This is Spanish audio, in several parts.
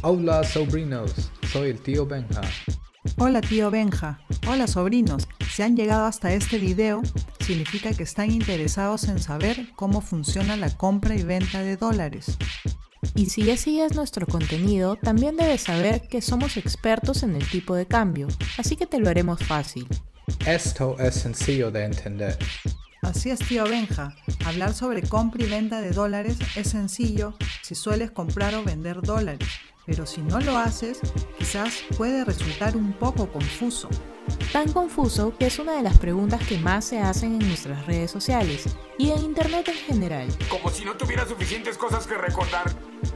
Hola sobrinos, soy el tío Benja. Hola tío Benja, hola sobrinos, si han llegado hasta este video, significa que están interesados en saber cómo funciona la compra y venta de dólares. Y si ya sigues nuestro contenido, también debes saber que somos expertos en el tipo de cambio, así que te lo haremos fácil. Esto es sencillo de entender. Así es tío Benja, hablar sobre compra y venta de dólares es sencillo si sueles comprar o vender dólares, pero si no lo haces, quizás puede resultar un poco confuso. Tan confuso que es una de las preguntas que más se hacen en nuestras redes sociales y en internet en general. Como si no tuviera suficientes cosas que recordar.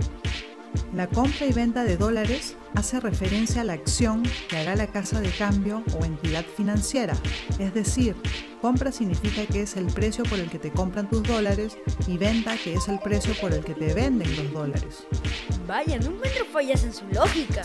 La compra y venta de dólares hace referencia a la acción que hará la casa de cambio o entidad financiera. Es decir, compra significa que es el precio por el que te compran tus dólares y venta que es el precio por el que te venden los dólares. Vaya, no encuentro fallas en su lógica.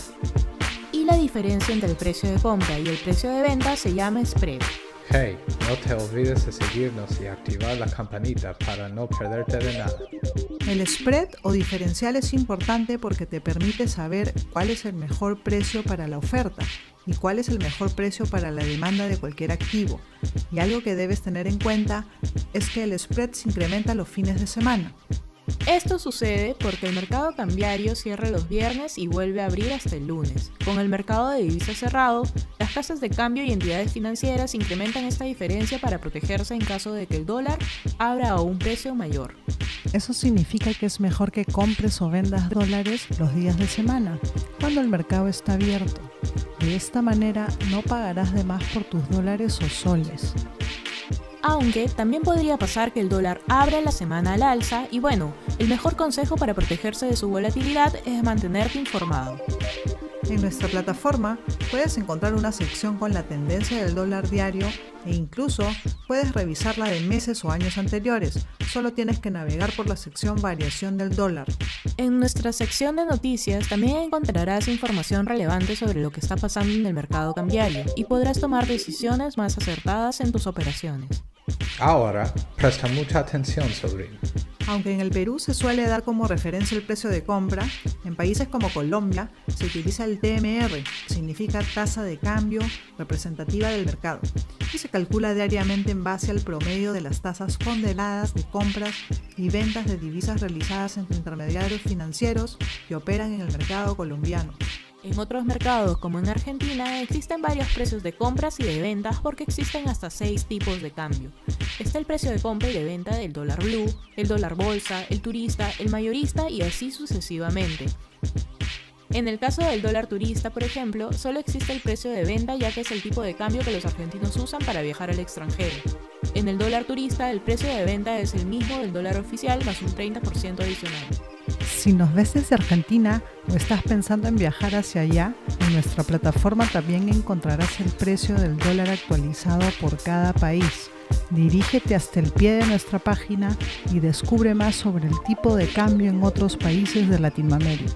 Y la diferencia entre el precio de compra y el precio de venta se llama spread. Hey, no te olvides de seguirnos y activar la campanita para no perderte de nada. El spread o diferencial es importante porque te permite saber cuál es el mejor precio para la oferta y cuál es el mejor precio para la demanda de cualquier activo. Y algo que debes tener en cuenta es que el spread se incrementa los fines de semana. Esto sucede porque el mercado cambiario cierra los viernes y vuelve a abrir hasta el lunes. Con el mercado de divisas cerrado, las casas de cambio y entidades financieras incrementan esta diferencia para protegerse en caso de que el dólar abra a un precio mayor. Eso significa que es mejor que compres o vendas dólares los días de semana, cuando el mercado está abierto. De esta manera no pagarás de más por tus dólares o soles. Aunque también podría pasar que el dólar abra la semana al alza y bueno, el mejor consejo para protegerse de su volatilidad es mantenerte informado. En nuestra plataforma puedes encontrar una sección con la tendencia del dólar diario e incluso puedes revisarla de meses o años anteriores. Solo tienes que navegar por la sección Variación del dólar. En nuestra sección de noticias también encontrarás información relevante sobre lo que está pasando en el mercado cambiario y podrás tomar decisiones más acertadas en tus operaciones. Ahora, presta mucha atención, sobrino. Aunque en el Perú se suele dar como referencia el precio de compra, en países como Colombia se utiliza el TMR, que significa tasa de cambio representativa del mercado, y se calcula diariamente en base al promedio de las tasas ponderadas de compras y ventas de divisas realizadas entre intermediarios financieros que operan en el mercado colombiano. En otros mercados, como en Argentina, existen varios precios de compras y de ventas porque existen hasta 6 tipos de cambio. Está el precio de compra y de venta del dólar blue, el dólar bolsa, el turista, el mayorista y así sucesivamente. En el caso del dólar turista, por ejemplo, solo existe el precio de venta ya que es el tipo de cambio que los argentinos usan para viajar al extranjero. En el dólar turista, el precio de venta es el mismo del dólar oficial más un 30% adicional. Si nos ves desde Argentina o estás pensando en viajar hacia allá, en nuestra plataforma también encontrarás el precio del dólar actualizado por cada país. Dirígete hasta el pie de nuestra página y descubre más sobre el tipo de cambio en otros países de Latinoamérica.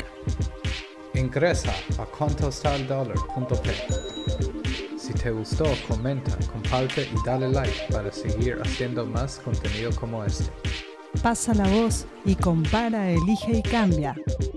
Ingresa a cuantoestaldollar.p. Si te gustó, comenta, comparte y dale like para seguir haciendo más contenido como este. Pasa la voz y compara, elige y cambia.